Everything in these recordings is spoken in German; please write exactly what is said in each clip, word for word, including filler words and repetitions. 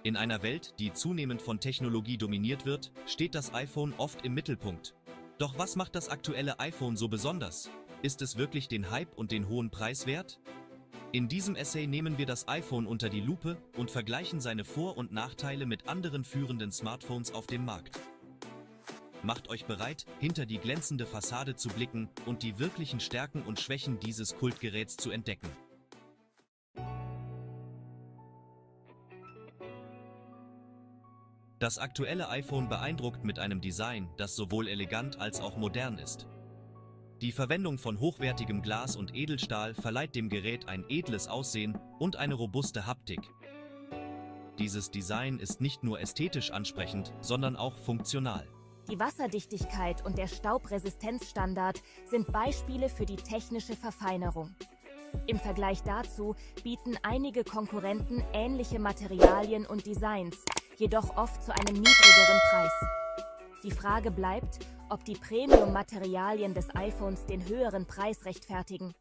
In einer Welt, die zunehmend von Technologie dominiert wird, steht das iPhone oft im Mittelpunkt. Doch was macht das aktuelle iPhone so besonders? Ist es wirklich den Hype und den hohen Preis wert? In diesem Essay nehmen wir das iPhone unter die Lupe und vergleichen seine Vor- und Nachteile mit anderen führenden Smartphones auf dem Markt. Macht euch bereit, hinter die glänzende Fassade zu blicken und die wirklichen Stärken und Schwächen dieses Kultgeräts zu entdecken. Das aktuelle iPhone beeindruckt mit einem Design, das sowohl elegant als auch modern ist. Die Verwendung von hochwertigem Glas und Edelstahl verleiht dem Gerät ein edles Aussehen und eine robuste Haptik. Dieses Design ist nicht nur ästhetisch ansprechend, sondern auch funktional. Die Wasserdichtigkeit und der Staubresistenzstandard sind Beispiele für die technische Verfeinerung. Im Vergleich dazu bieten einige Konkurrenten ähnliche Materialien und Designs, jedoch oft zu einem niedrigeren Preis. Die Frage bleibt, ob die Premium-Materialien des iPhones den höheren Preis rechtfertigen.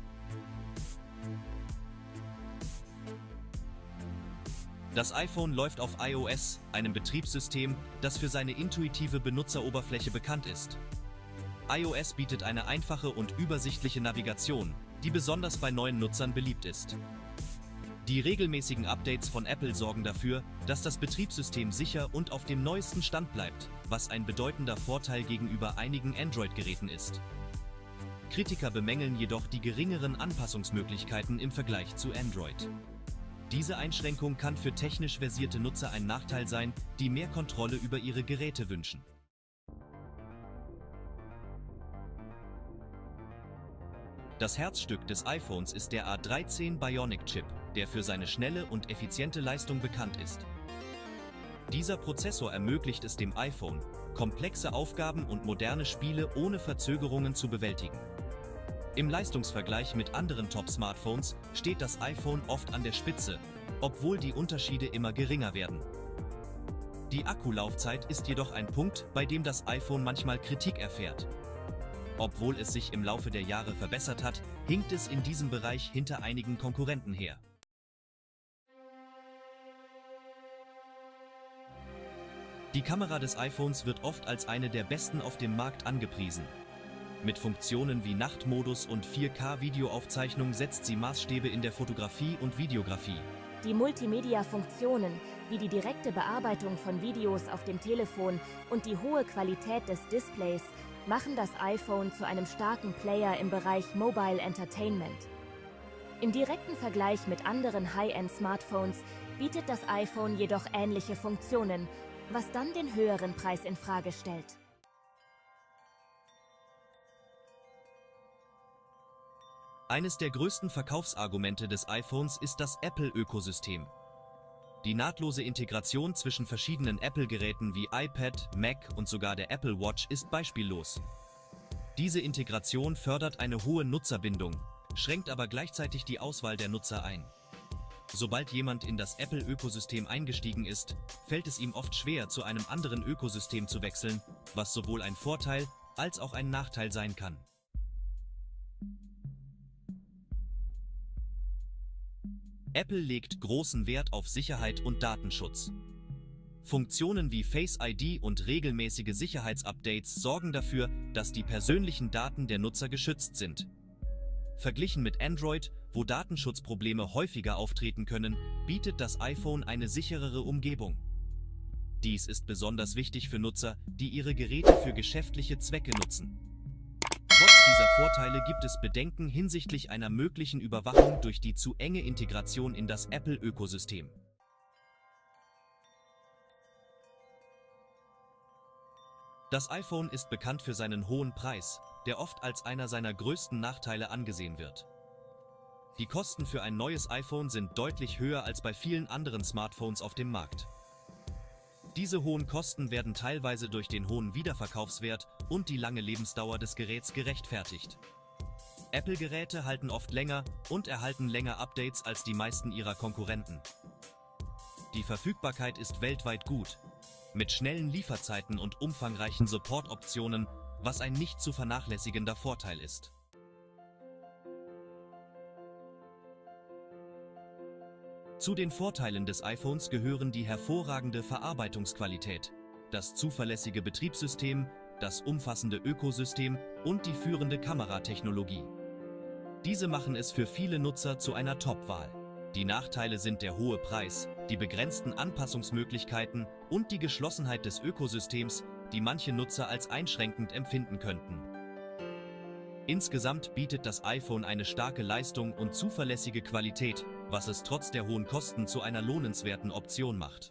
Das iPhone läuft auf iOS, einem Betriebssystem, das für seine intuitive Benutzeroberfläche bekannt ist. iOS bietet eine einfache und übersichtliche Navigation, die besonders bei neuen Nutzern beliebt ist. Die regelmäßigen Updates von Apple sorgen dafür, dass das Betriebssystem sicher und auf dem neuesten Stand bleibt, was ein bedeutender Vorteil gegenüber einigen Android-Geräten ist. Kritiker bemängeln jedoch die geringeren Anpassungsmöglichkeiten im Vergleich zu Android. Diese Einschränkung kann für technisch versierte Nutzer ein Nachteil sein, die mehr Kontrolle über ihre Geräte wünschen. Das Herzstück des iPhones ist der A dreizehn Bionic-Chip, der für seine schnelle und effiziente Leistung bekannt ist. Dieser Prozessor ermöglicht es dem iPhone, komplexe Aufgaben und moderne Spiele ohne Verzögerungen zu bewältigen. Im Leistungsvergleich mit anderen Top-Smartphones steht das iPhone oft an der Spitze, obwohl die Unterschiede immer geringer werden. Die Akkulaufzeit ist jedoch ein Punkt, bei dem das iPhone manchmal Kritik erfährt. Obwohl es sich im Laufe der Jahre verbessert hat, hinkt es in diesem Bereich hinter einigen Konkurrenten her. Die Kamera des iPhones wird oft als eine der besten auf dem Markt angepriesen. Mit Funktionen wie Nachtmodus und vier K-Videoaufzeichnung setzt sie Maßstäbe in der Fotografie und Videografie. Die Multimedia-Funktionen, wie die direkte Bearbeitung von Videos auf dem Telefon und die hohe Qualität des Displays, machen das iPhone zu einem starken Player im Bereich Mobile Entertainment. Im direkten Vergleich mit anderen High-End-Smartphones bietet das iPhone jedoch ähnliche Funktionen, was dann den höheren Preis in Frage stellt. Eines der größten Verkaufsargumente des iPhones ist das Apple-Ökosystem. Die nahtlose Integration zwischen verschiedenen Apple-Geräten wie iPad, Mac und sogar der Apple Watch ist beispiellos. Diese Integration fördert eine hohe Nutzerbindung, schränkt aber gleichzeitig die Auswahl der Nutzer ein. Sobald jemand in das Apple-Ökosystem eingestiegen ist, fällt es ihm oft schwer, zu einem anderen Ökosystem zu wechseln, was sowohl ein Vorteil als auch ein Nachteil sein kann. Apple legt großen Wert auf Sicherheit und Datenschutz. Funktionen wie Face I D und regelmäßige Sicherheitsupdates sorgen dafür, dass die persönlichen Daten der Nutzer geschützt sind. Verglichen mit Android, wo Datenschutzprobleme häufiger auftreten können, bietet das iPhone eine sicherere Umgebung. Dies ist besonders wichtig für Nutzer, die ihre Geräte für geschäftliche Zwecke nutzen. Trotz dieser Vorteile gibt es Bedenken hinsichtlich einer möglichen Überwachung durch die zu enge Integration in das Apple-Ökosystem. Das iPhone ist bekannt für seinen hohen Preis, der oft als einer seiner größten Nachteile angesehen wird. Die Kosten für ein neues iPhone sind deutlich höher als bei vielen anderen Smartphones auf dem Markt. Diese hohen Kosten werden teilweise durch den hohen Wiederverkaufswert und die lange Lebensdauer des Geräts gerechtfertigt. Apple-Geräte halten oft länger und erhalten länger Updates als die meisten ihrer Konkurrenten. Die Verfügbarkeit ist weltweit gut, mit schnellen Lieferzeiten und umfangreichen Support-Optionen, was ein nicht zu vernachlässigender Vorteil ist. Zu den Vorteilen des iPhones gehören die hervorragende Verarbeitungsqualität, das zuverlässige Betriebssystem, das umfassende Ökosystem und die führende Kameratechnologie. Diese machen es für viele Nutzer zu einer Top-Wahl. Die Nachteile sind der hohe Preis, die begrenzten Anpassungsmöglichkeiten und die Geschlossenheit des Ökosystems, die manche Nutzer als einschränkend empfinden könnten. Insgesamt bietet das iPhone eine starke Leistung und zuverlässige Qualität, was es trotz der hohen Kosten zu einer lohnenswerten Option macht.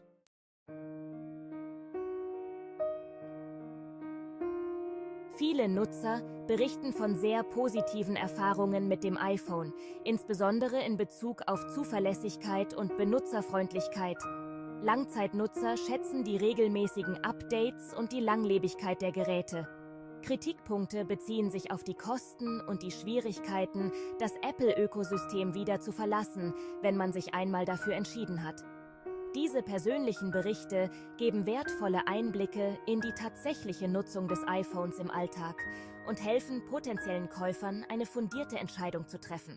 Viele Nutzer berichten von sehr positiven Erfahrungen mit dem iPhone, insbesondere in Bezug auf Zuverlässigkeit und Benutzerfreundlichkeit. Langzeitnutzer schätzen die regelmäßigen Updates und die Langlebigkeit der Geräte. Kritikpunkte beziehen sich auf die Kosten und die Schwierigkeiten, das Apple-Ökosystem wieder zu verlassen, wenn man sich einmal dafür entschieden hat. Diese persönlichen Berichte geben wertvolle Einblicke in die tatsächliche Nutzung des iPhones im Alltag und helfen potenziellen Käufern, eine fundierte Entscheidung zu treffen.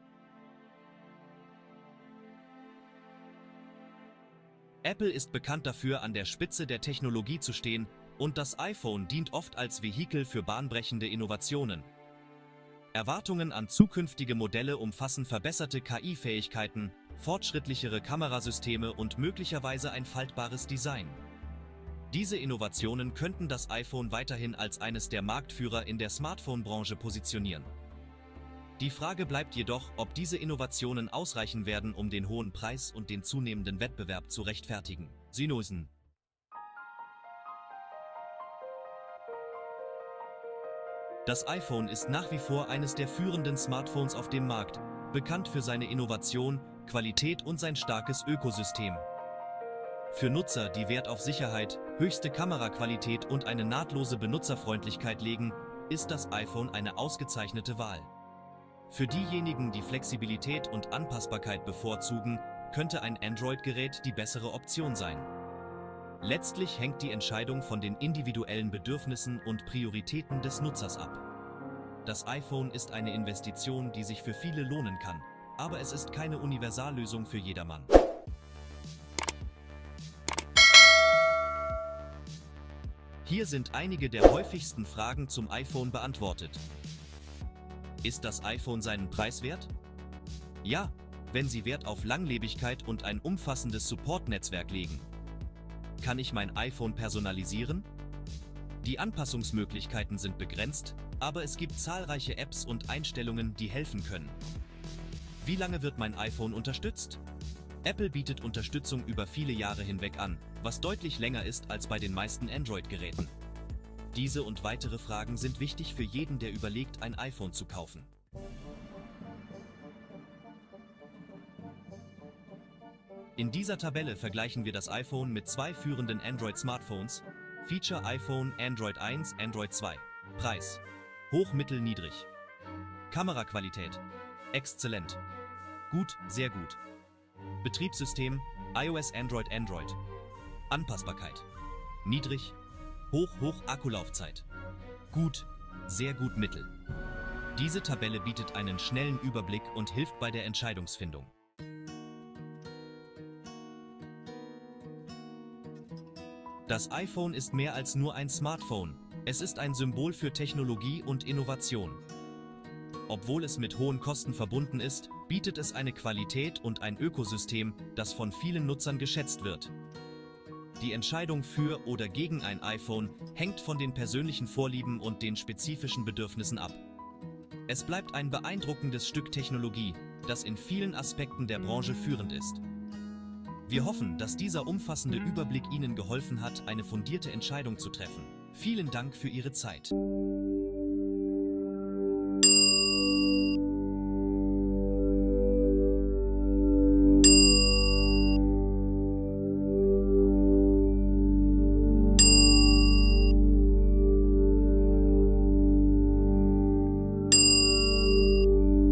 Apple ist bekannt dafür, an der Spitze der Technologie zu stehen, und das iPhone dient oft als Vehikel für bahnbrechende Innovationen. Erwartungen an zukünftige Modelle umfassen verbesserte K I-Fähigkeiten, fortschrittlichere Kamerasysteme und möglicherweise ein faltbares Design. Diese Innovationen könnten das iPhone weiterhin als eines der Marktführer in der Smartphone-Branche positionieren. Die Frage bleibt jedoch, ob diese Innovationen ausreichen werden, um den hohen Preis und den zunehmenden Wettbewerb zu rechtfertigen. Synosen. Das iPhone ist nach wie vor eines der führenden Smartphones auf dem Markt, bekannt für seine Innovation, Qualität und sein starkes Ökosystem. Für Nutzer, die Wert auf Sicherheit, höchste Kameraqualität und eine nahtlose Benutzerfreundlichkeit legen, ist das iPhone eine ausgezeichnete Wahl. Für diejenigen, die Flexibilität und Anpassbarkeit bevorzugen, könnte ein Android-Gerät die bessere Option sein. Letztlich hängt die Entscheidung von den individuellen Bedürfnissen und Prioritäten des Nutzers ab. Das iPhone ist eine Investition, die sich für viele lohnen kann, aber es ist keine Universallösung für jedermann. Hier sind einige der häufigsten Fragen zum iPhone beantwortet. Ist das iPhone seinen Preis wert? Ja, wenn Sie Wert auf Langlebigkeit und ein umfassendes Support-Netzwerk legen. Kann ich mein iPhone personalisieren? Die Anpassungsmöglichkeiten sind begrenzt, aber es gibt zahlreiche Apps und Einstellungen, die helfen können. Wie lange wird mein iPhone unterstützt? Apple bietet Unterstützung über viele Jahre hinweg an, was deutlich länger ist als bei den meisten Android-Geräten. Diese und weitere Fragen sind wichtig für jeden, der überlegt, ein iPhone zu kaufen. In dieser Tabelle vergleichen wir das iPhone mit zwei führenden Android-Smartphones. Feature iPhone, Android eins, Android zwei. Preis: hoch, mittel, niedrig. Kameraqualität: exzellent. Gut, sehr gut. Betriebssystem: iOS, Android, Android. Anpassbarkeit: niedrig, hoch, hoch. Akkulaufzeit: gut, sehr gut, mittel. Diese Tabelle bietet einen schnellen Überblick und hilft bei der Entscheidungsfindung. Das iPhone ist mehr als nur ein Smartphone. Es ist ein Symbol für Technologie und Innovation. Obwohl es mit hohen Kosten verbunden ist, bietet es eine Qualität und ein Ökosystem, das von vielen Nutzern geschätzt wird. Die Entscheidung für oder gegen ein iPhone hängt von den persönlichen Vorlieben und den spezifischen Bedürfnissen ab. Es bleibt ein beeindruckendes Stück Technologie, das in vielen Aspekten der Branche führend ist. Wir hoffen, dass dieser umfassende Überblick Ihnen geholfen hat, eine fundierte Entscheidung zu treffen. Vielen Dank für Ihre Zeit.